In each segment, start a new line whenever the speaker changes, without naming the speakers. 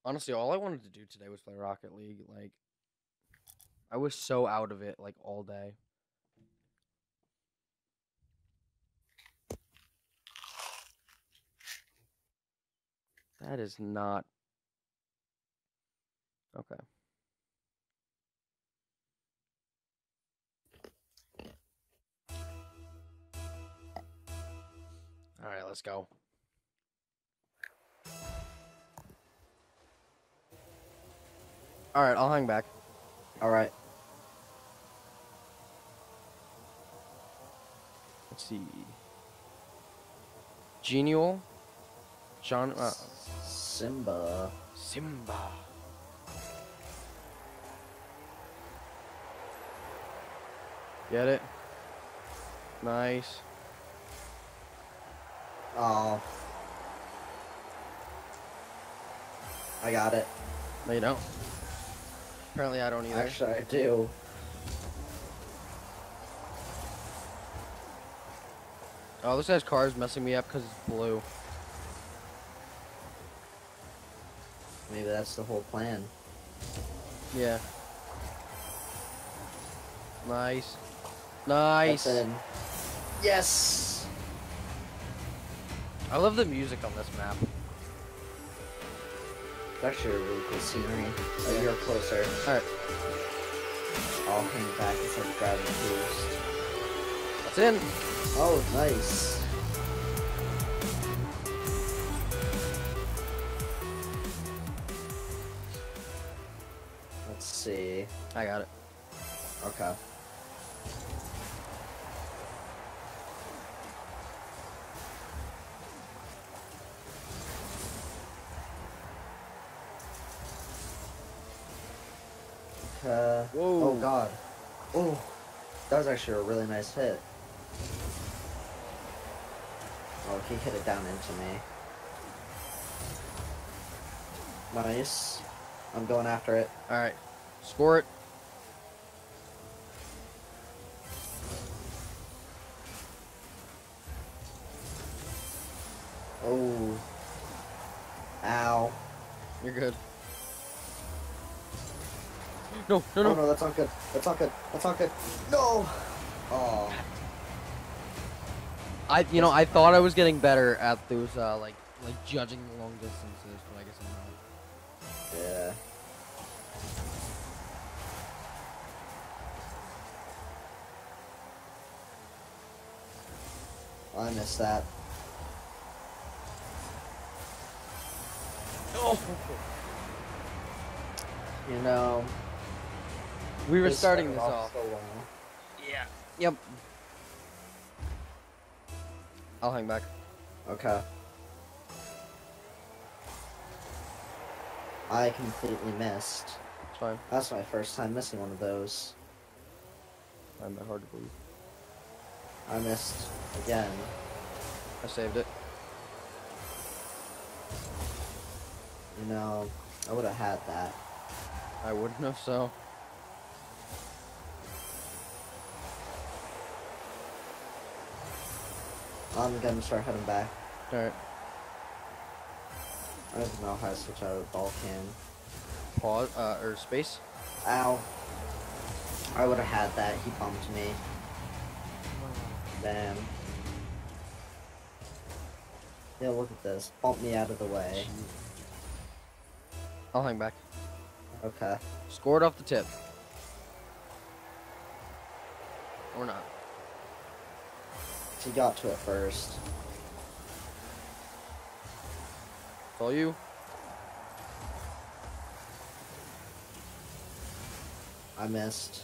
Honestly, all I wanted to do today was play Rocket League. Like, I was so out of it, like, all day. That is not... Okay. Alright, let's go. Alright, I'll hang back.
Alright.
Let's see. Genial. John...
Simba.
Simba. Get it? Nice.
Oh. I got it.
No, you don't. Apparently, I don't either.
Actually, I do.
Oh, this guy's car is messing me up because it's blue.
Maybe that's the whole plan.
Yeah. Nice. Nice.
That's in. Yes!
I love the music on this map.
It's actually a really cool scenery. Oh, you're closer.
Alright.
I'll hang back instead of grabbing the boost.
That's in.
Oh, nice. Let's see.
I got it.
Okay.
Whoa.
Oh god. Oh, that was actually a really nice hit. Oh, he hit it down into me. Nice. I'm going after it.
Alright. Score it.
Oh. Ow.
You're good. No, no, no.
Oh no, that's not good. That's not good. That's not good. No! Oh.
I thought I was getting better at those, like judging long distances, but I guess I'm not.
Yeah. I missed that.
Oh.
You know.
We were
this
starting
started
this off.
so well.
Yeah. Yep. I'll hang back.
Okay. I completely missed.
It's fine.
That's my first time missing one of those.
I find that hard to believe.
I missed again.
I saved it.
You know, I would have had that.
I wouldn't have, so.
I'm gonna start heading back.
Alright.
I don't know how to switch out of the ball can.
Pause, or space.
Ow. I would have had that. He bumped me. Damn. Yeah, look at this. Bump me out of the way.
I'll hang back.
Okay.
Score it off the tip. Or not.
He got to it first.
It's all you.
I missed.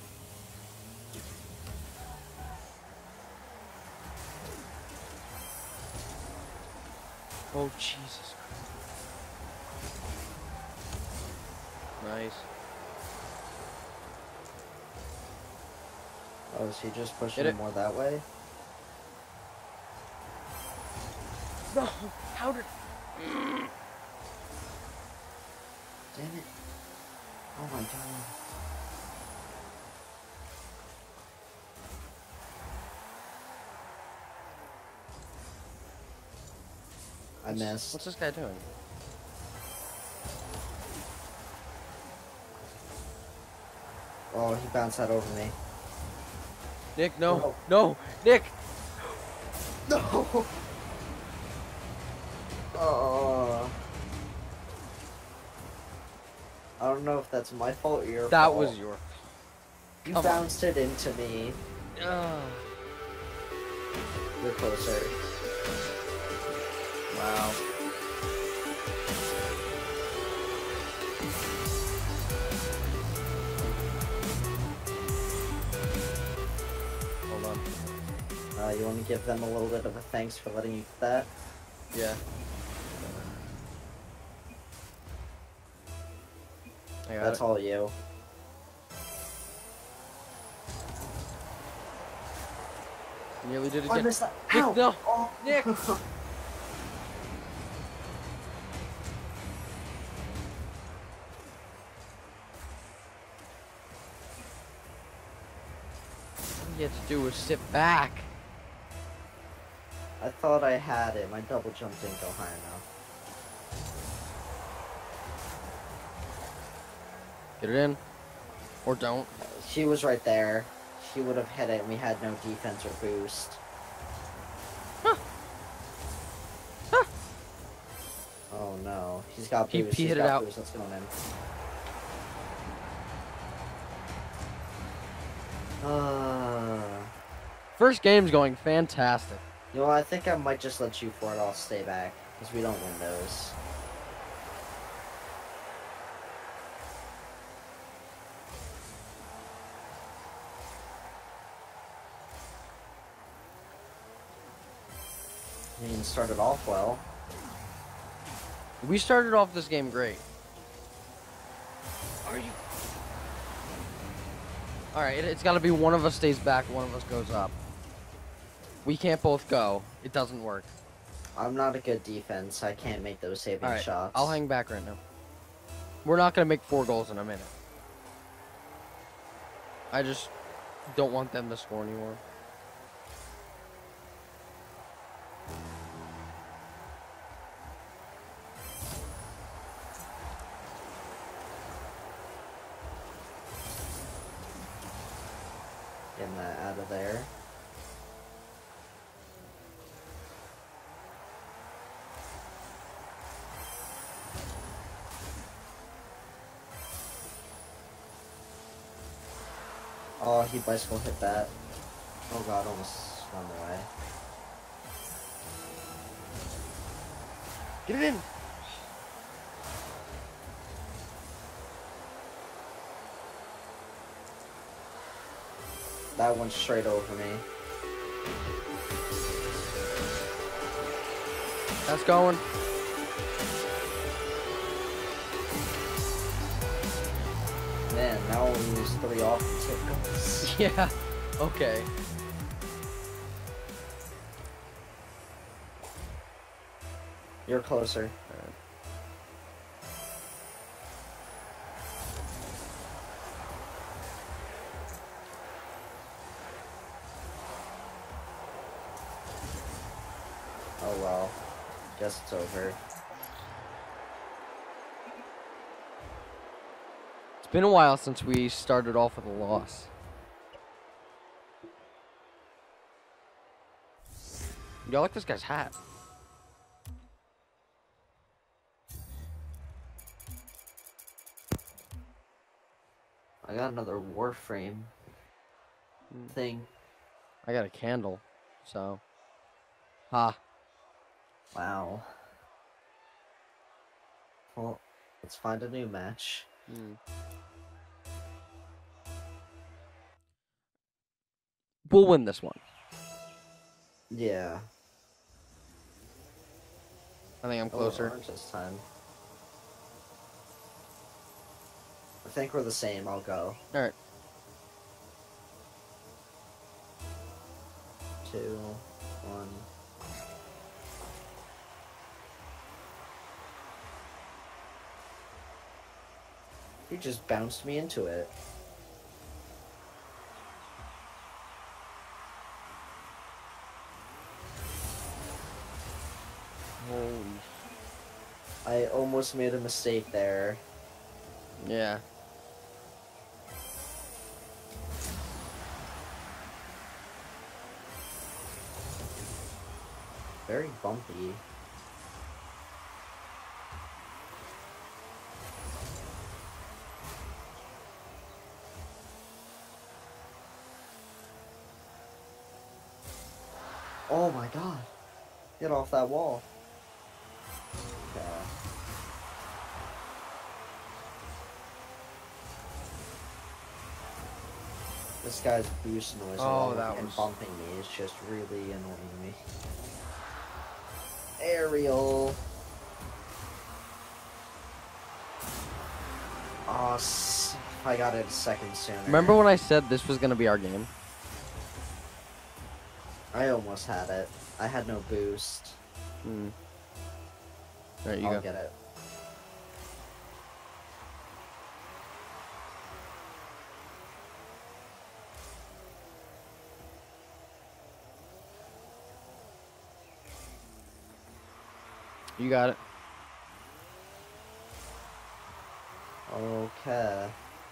Oh, Jesus Christ. Nice.
Oh, is he just pushing
Hit
it
it.
more that way?
No! How did...
Damn it. Oh my god. I missed.
What's this guy doing?
Oh, he bounced that over me.
Nick, no.
Oh.
No! Nick!
No! Oh. I don't know if that's my fault or your
That
fault.
was your...
You
Come on.
bounced it into me. You're closer.
Wow. Hold on.
You want to give them a little bit of a thanks for letting you get that?
Yeah. I got
That's
it.
all you.
Nearly did it
Oh, I
again.
missed that.
Nick,
Ow!
no!
Oh.
Nick! All you had to do was sit back.
I thought I had it. My double jump didn't go high enough.
Get it in. Or don't.
She was right there. She would have hit it and we had no defense or boost.
Huh. Huh.
Oh no. He's got
He
boost.
hit
He's
it
got
out.
boost. Let's go in.
First game's going fantastic.
You know, I think I might just let you for it. I'll stay back because we don't win those. You even started off well.
We started off this game great. Are you? Alright, it's gotta be one of us stays back, one of us goes up. We can't both go. It doesn't work.
I'm not a good defense. I can't make those saving shots.
I'll hang back right now. We're not gonna make 4 goals in a minute. I just don't want them to score anymore.
Getting that out of there. Oh, he bicycle hit that. Oh god, almost swung away.
Get it in!
That went straight over me.
That's going.
Man, now we lose 3 offensive goals.
Yeah. Okay.
You're closer. Oh well. Guess it's over.
It's been a while since we started off with a loss. Yo, I like this guy's hat.
I got another Warframe thing.
I got a candle, so. Ha.
Wow. Well, let's find a new match.
We'll win this one.
Yeah.
I think I'm
Oh,
closer.
orange this time. I think we're the same. I'll go.
Alright.
2, 1. You just bounced me into it.
Holy.
I almost made a mistake there.
Yeah.
very bumpy. Oh my god. Get off that wall. Okay. This guy's boost noise along with him bumping me is just really annoying me. Aerial. Oh, I got it a second sooner.
Remember when I said this was gonna be our game?
I almost had it. I had no boost.
There you
I'll
go.
get it.
You got it.
Okay.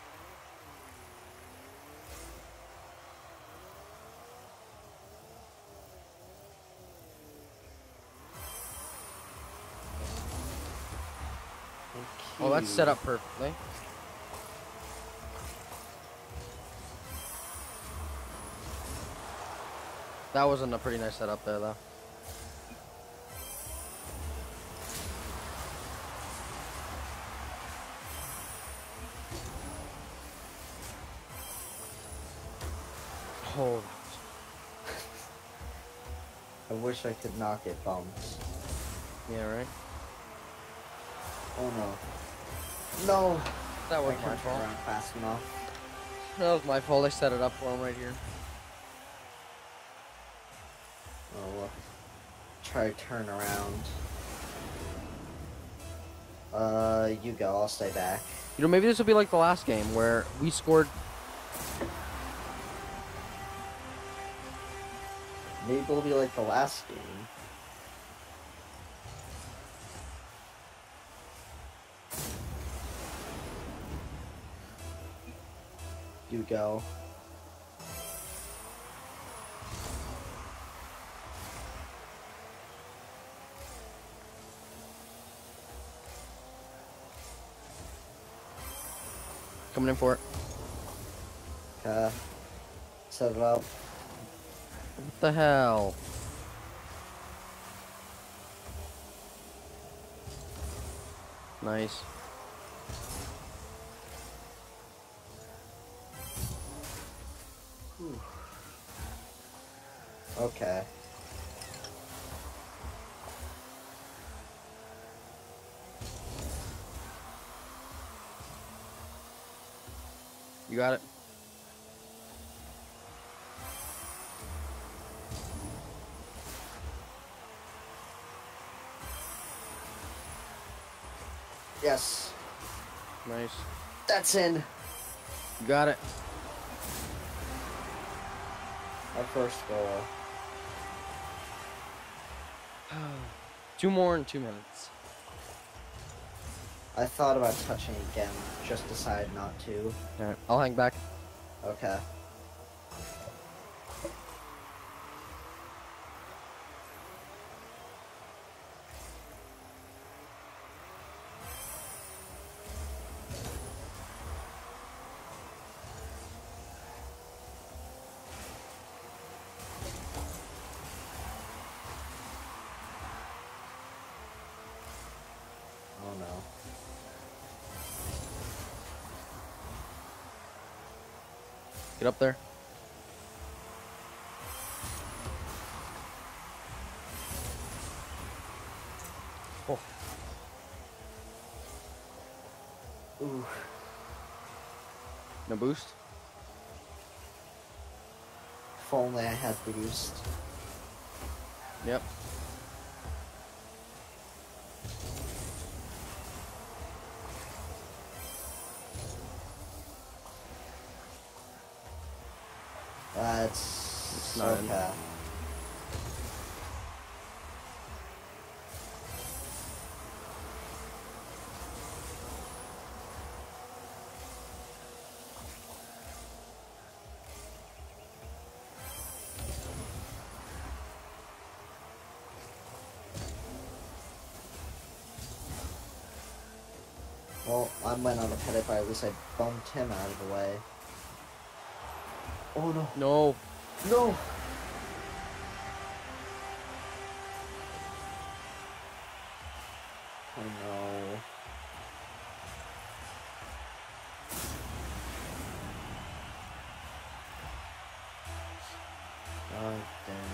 Oh, that's set up perfectly. That wasn't a pretty nice setup there, though. Oh.
I wish I could not get bumped.
Yeah, right?
Oh no. No!
That was
I
my
can't turn
fault.
around fast enough.
That was my fault. I set it up for him right here.
Oh, well. Try to turn around. You go. I'll stay back.
You know, maybe this will be like the last game where we scored.
Maybe it'll be like the last game. You go.
Coming in for it.
Set it up.
What the hell? Nice.
Whew. Okay.
You got it.
Yes.
Nice.
That's in.
You got it.
Our first goal.
2 more in 2 minutes.
I thought about touching again, just decided not to.
Alright, I'll hang back.
Okay. Oh no.
Get up there. Oh.
Ooh.
No boost?
If only I had boost.
Yep.
That's
not in.
okay. Well, I went on a pit, but at least I bumped him out of the way. Oh no.
No.
No! Oh no. Oh damn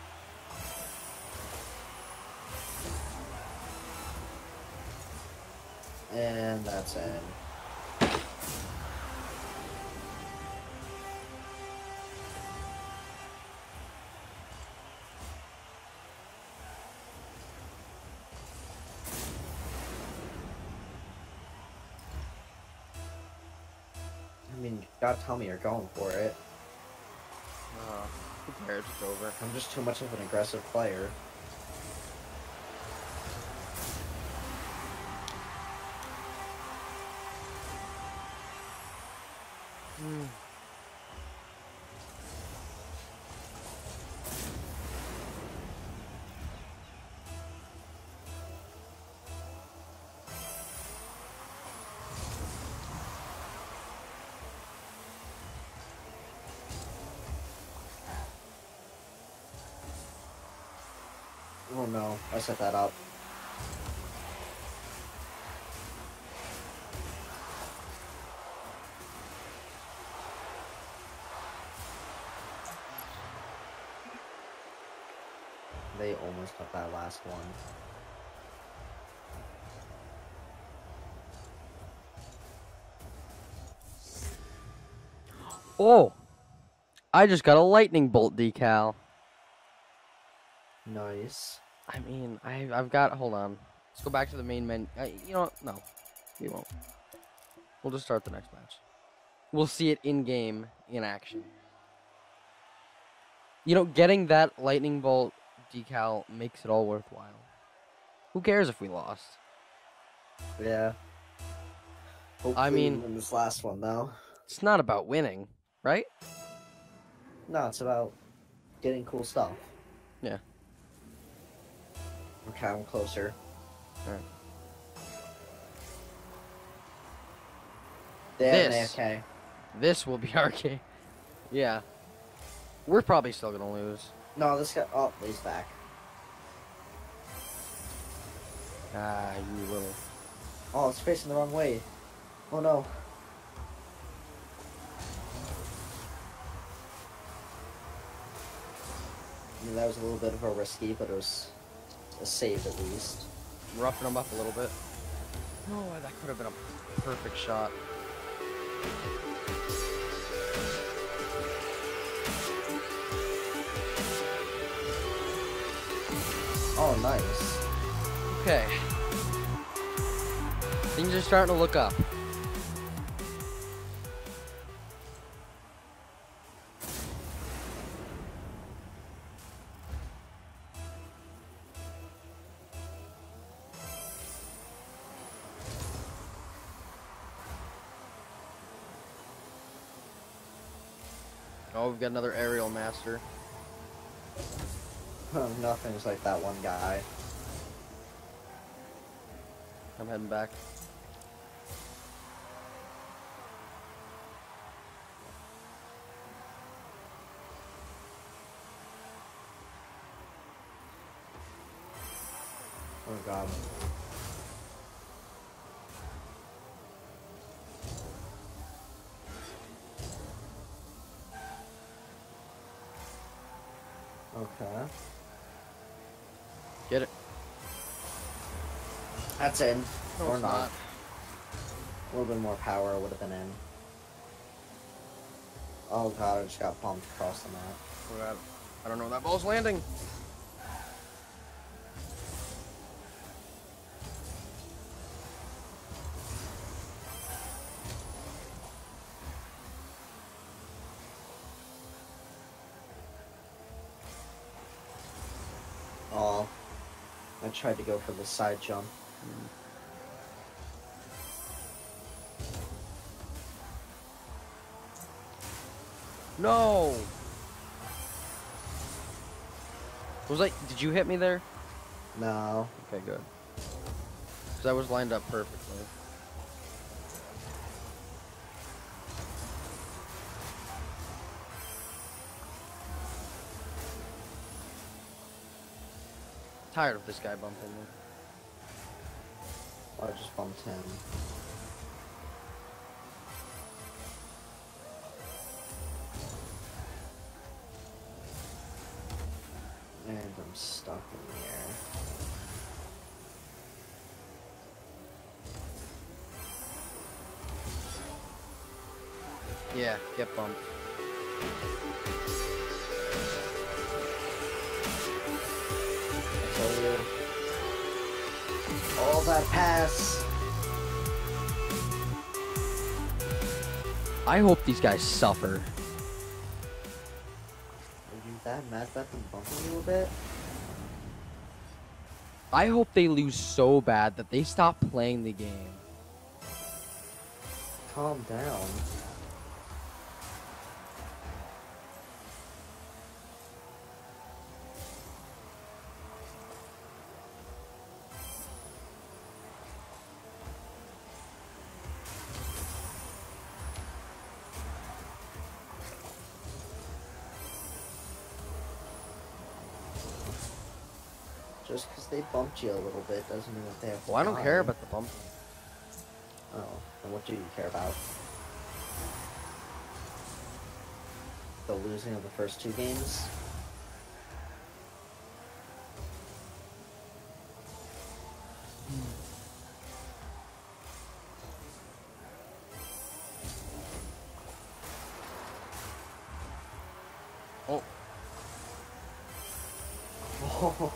it. And that's it. I mean, you gotta tell me you're going for it.
Who cares? It's over.
I'm just too much of an aggressive player. Oh no, I set that up. They almost got that last one.
Oh! I just got a lightning bolt decal.
Nice.
I mean, I've got... Hold on. Let's go back to the main menu. You know what? No. We won't. We'll just start the next match. We'll see it in-game, in action. You know, getting that lightning bolt decal makes it all worthwhile. Who cares if we lost?
Yeah. Hopefully
I mean,
in this last one though.
It's not about winning, right?
No, it's about getting cool stuff.
Yeah.
Okay, I'm closer.
Alright.
They have an AFK.
This will be our game. Yeah. We're probably still gonna lose.
No, this guy. Oh, he's back.
Ah, you little.
Oh, it's facing the wrong way. Oh no. I mean, that was a little bit of a risky, but it was a save at least.
Roughing him up a little bit. No, that could have been a perfect shot.
Oh, nice.
Okay. Things are starting to look up. Oh, we've got another aerial master.
Nothing's like that one guy.
I'm heading back.
Oh god. Okay.
Get it.
That's in.
No,
or
it's
not.
not.
A little bit more power would have been in. Oh god, I just got bumped across the map.
Oh god. I don't know. That ball's landing.
Oh. I tried to go for the side jump.
No. Was like, did you hit me there?
No.
Okay, good. Because I was lined up perfectly. tired of this guy bumping me.
I just bumped him. And I'm stuck in the air.
Yeah, get bumped.
I tell you. All that pass.
I hope these guys suffer.
Are you that mad that them bumping you a bit?
I hope they lose so bad that they stop playing the game.
Calm down. Just because they bumped you a little bit doesn't mean that they have to
Well, I don't
die.
care about the bumping.
Oh, and what do you care about? The losing of the first 2 games?
Oh.
Oh.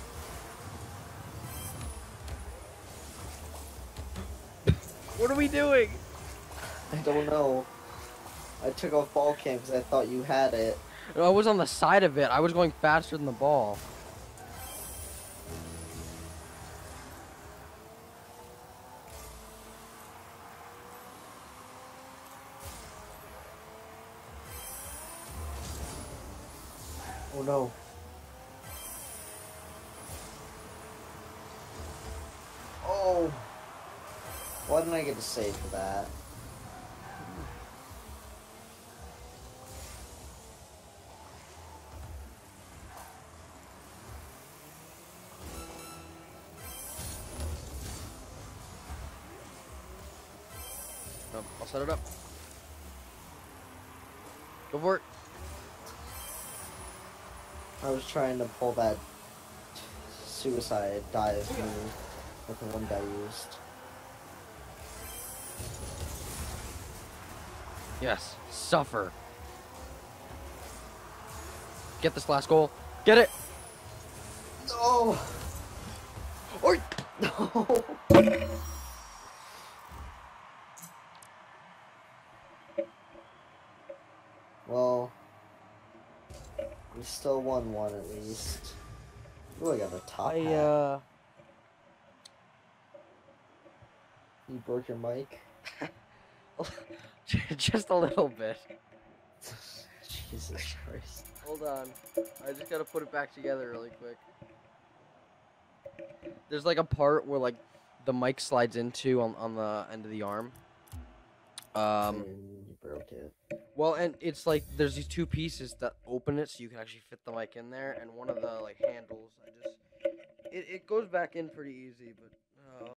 What are we doing?
I don't know. I took off ball cam because I thought you had it.
No, I was on the side of it. I was going faster than the ball.
Oh no. Oh. Why didn't I get a save for that?
No, I'll set it up. Go for it.
I was trying to pull that suicide dive move that the one guy used.
Yes, suffer. Get this last goal. Get it.
No! Or no! Well, we still won one at least. Ooh, I got a top hat. You broke your mic?
Just a little bit.
Jesus Christ.
Hold on. I just gotta put it back together really quick. There's like a part where like the mic slides into on the end of the arm.
And you broke it.
Well, and it's like there's these 2 pieces that open it so you can actually fit the mic in there, and one of the like handles, it goes back in pretty easy, but